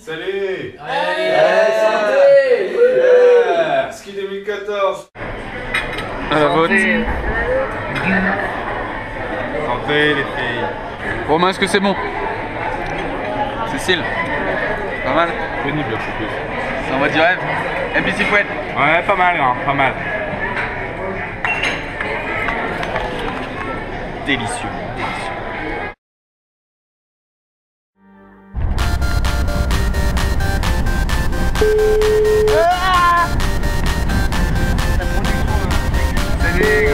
Salut. Santé. Ski 2014. À la vôtre. Santé les filles. Romain, est-ce que c'est bon? Cécile, pas mal? Pénible un peu plus. Ça envoie du rêve. MPC Fouette. Ouais, pas mal, hein, pas mal. Délicieux. Salut,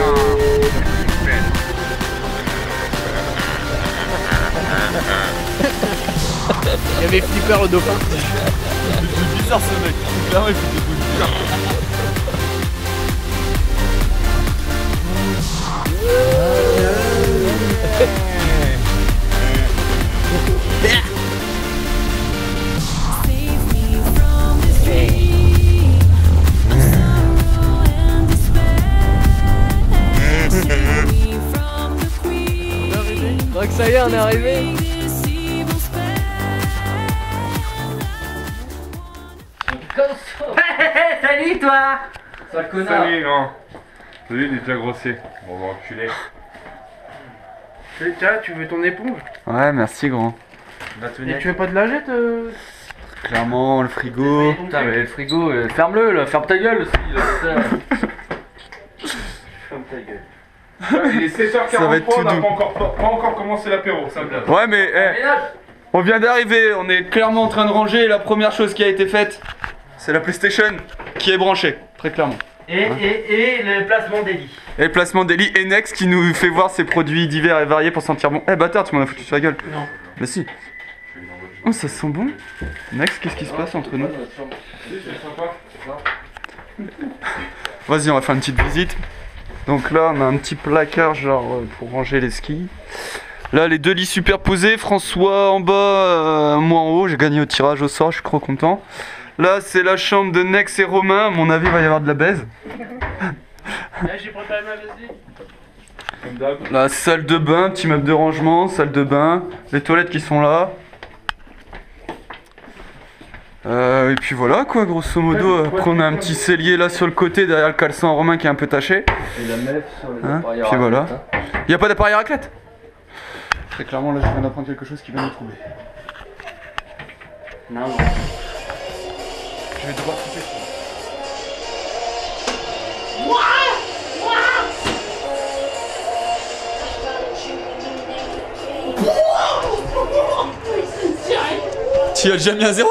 Il y avait Flipper le dauphin. C'est bizarre ce mec. Clairement, il fait des trucs bizarres. Je crois que ça y est, on est arrivé. Salut toi. Sale connard. Salut, grand. Salut, il est déjà grossier. On va enculer. Tiens, tu veux ton éponge? Ouais, merci grand. Et tu veux pas de lingette Clairement, le frigo. Putain, mais le frigo, ferme-le là, ferme ta gueule aussi là, putain. Ferme ta gueule. Il est 7h43, Ça va être tout on n'a doux. pas encore commencé l'apéro, ça me plaît. Ouais, mais Ménage. on vient d'arriver. On est clairement en train de ranger. La première chose qui a été faite, c'est la PlayStation qui est branchée, très clairement. Et le placement des lits. Et le placement d'Eli et Nex qui nous fait voir ses produits divers et variés pour sentir bon. Eh bâtard, tu m'en as foutu sur la gueule. Non. Bah si. Oh, ça sent bon. Nex, qu'est-ce qui se passe entre nous? Vas-y, on va faire une petite visite. Donc là, on a un petit placard genre pour ranger les skis. Là, les deux lits superposés. François en bas, moi en haut. J'ai gagné au tirage au sort, je suis trop content. Là, c'est la chambre de Nex et Romain. À mon avis, il va y avoir de la baise. J'ai préparé ma vessie. Comme d'hab. La salle de bain, petit meuble de rangement, salle de bain, les toilettes qui sont là. Et puis voilà quoi, grosso modo. Après on a un petit cellier là sur le côté derrière le caleçon Romain qui est un peu taché. Et la meuf sur les Hein, appareils. puis voilà. Y a pas d'appareil à raclette? Très clairement là je viens d'apprendre quelque chose qui va nous trouver. Non. Je vais devoir couper ça. Tu as déjà mis un 0?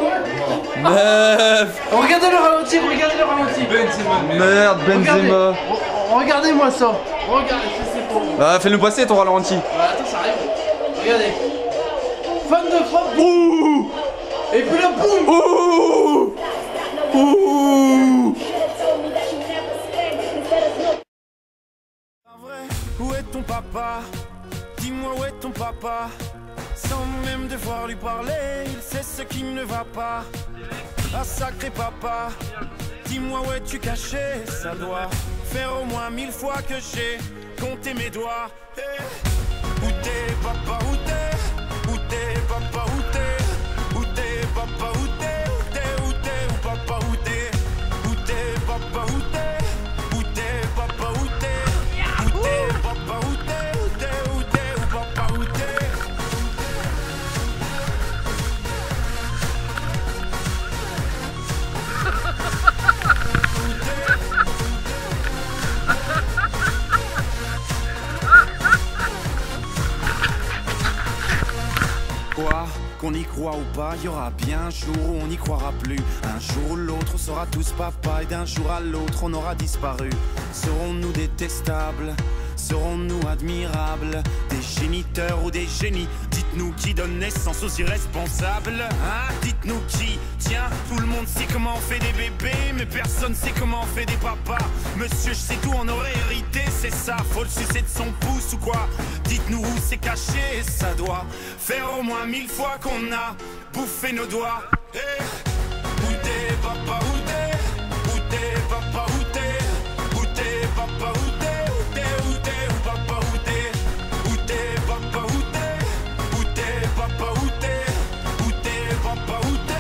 9. Regardez le ralenti, regardez le ralenti. Merde, Benzema. Regardez-moi ça. Regardez, c'est pour vous. Ah, fais-le passer ton ralenti. Attends, ça arrive. Regardez. Fan de frappe. Ouh. Et puis là, boum. Ouh. Ouh. Où est ton papa? Dis-moi où est ton papa? Sans même devoir lui parler, il sait ce qui ne va pas. Ah sacré papa, dis-moi où es-tu caché? Ça doit faire au moins 1000 fois que j'ai compté mes doigts. Hey. Où t'es papa, où t'es? Où t'es papa, où t'es? Où t'es papa, où t'es? Où t'es, où t'es, où papa, où t'es? Où t'es papa, où t'es? Où t'es papa, où t'es? Où t'es papa, où t'es? Où t'es, où t'es, où papa, où t'es? Quoi qu'on y croit ou pas, il y aura bien un jour où on n'y croira plus. Un jour ou l'autre, on sera tous papa et d'un jour à l'autre, on aura disparu. Serons-nous détestables? Serons-nous admirables? Des géniteurs ou des génies? Dites-nous qui donne naissance aux irresponsables, hein? Dites-nous qui? Tiens, tout le monde sait comment on fait des bébés, mais personne sait comment on fait des papas. Monsieur, je sais tout, on aurait hérité, c'est ça. Faut le sucer de son pouce ou quoi? Dites-nous où c'est caché, ça doit faire au moins 1000 fois qu'on a bouffé nos doigts. Hey. Où t'es papa, où t'es? Où t'es papa, où t'es? Où t'es papa, où t'es? Où t'es, où t'es, où papa, où t'es? Où t'es papa, où t'es? Où t'es papa, où t'es? Où t'es papa, où t'es?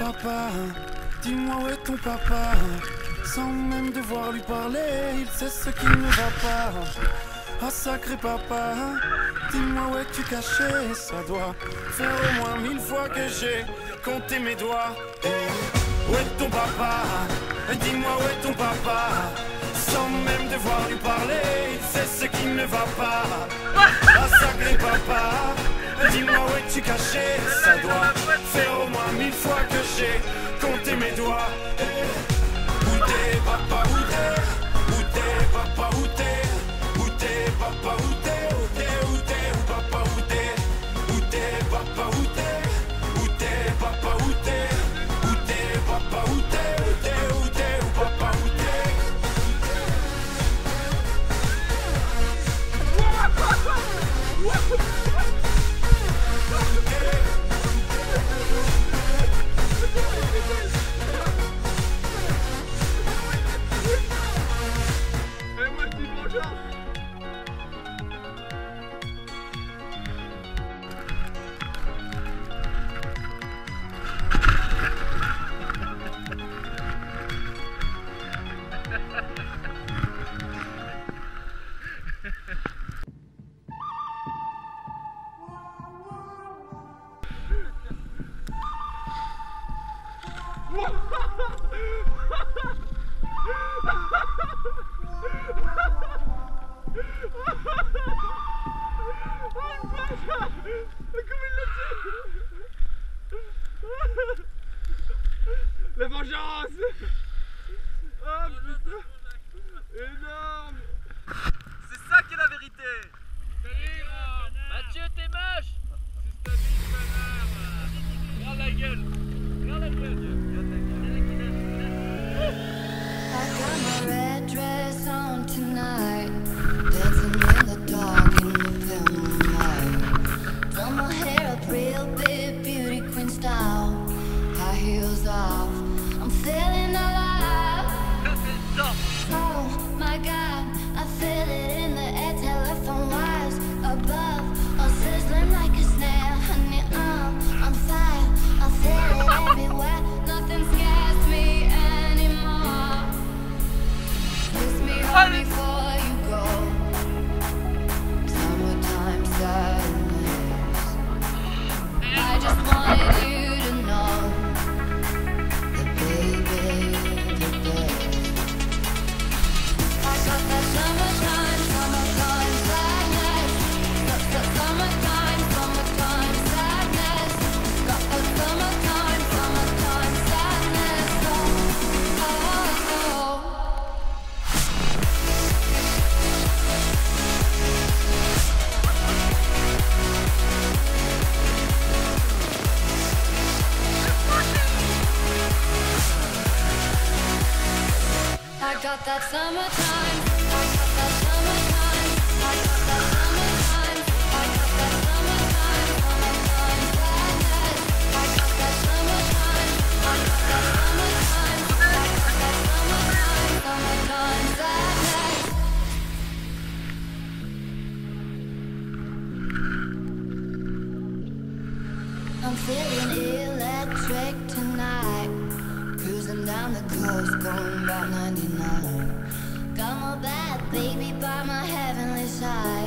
papa, dis-moi où est ton papa. Sans même devoir lui parler, il sait ce qui ne va pas. Ah sacré papa, dis-moi où es-tu caché. Ça doit faire au moins 1000 fois que j'ai compté mes doigts. Où est ton papa? Dis-moi où est ton papa? Sans même devoir lui parler, il sait ce qui ne va pas. Ah sacré papa, dis-moi où es-tu caché. Ça doit faire au moins 1000 fois que j'ai compté mes doigts. Où t'es papa, où t'es? Où t'es papa, où t'es? Où t'es papa, où t'es? Où t'es, où t'es, où papa, où t'es? Où t'es papa, où t'es? Où t'es papa, où t'es? Où t'es papa, où t'es? Où t'es, où t'es, où papa, où t'es? La vengeance! Oh putain! Énorme! C'est ça qui est la vérité! Salut! Mathieu, t'es moche! C'est statique, connard! Regarde la gueule! Regarde la gueule! Regarde la gueule! I got my red dress on tonight, dancing in the dark in the pale moonlight. Done my hair up real big, beauty queen style. High heels off, I'm feeling alive. Oh my God, I feel it in the air, telephone wires above, all sizzling like a snare. Honey, I'm on fire, I feel it everywhere. Nothing scares me anymore. Kiss me hard before you go. Summertime sadness. I just wanted you to know that baby, the best. I got that summertime, summertime sadness. Summertime, summertime sadness. Got that summertime, summertime sadness. Oh, oh, oh. I got that summertime. I got that summertime. I got that summertime. I got that summertime. Summertime sadness. I got that summertime. I got that summertime. I got that summertime. Summertime sadness. I'm feeling electric tonight. Cruising down the coast, going about 99. Got my bad baby by my heavenly side.